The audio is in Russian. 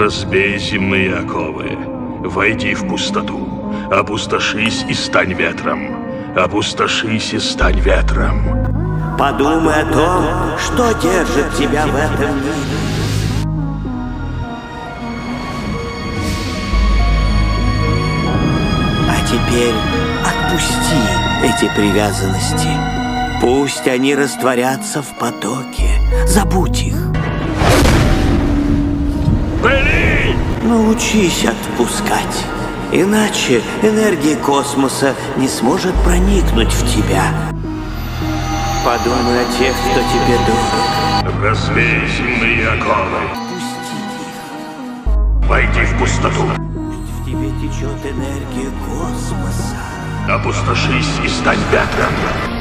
Разбей земные оковы, войди в пустоту, опустошись и стань ветром, опустошись и стань ветром. Подумай о том, что держит тебя в этом мире. А теперь отпусти эти привязанности. Пусть они растворятся в потоке. Забудь их. Блин! Научись отпускать. Иначе энергия космоса не сможет проникнуть в тебя. Подумай о тех, кто тебе дорог. Разбей земные оковы. Отпусти их. Войди в пустоту. Пусть в тебе течет энергия космоса. Опустошись и стань ветром.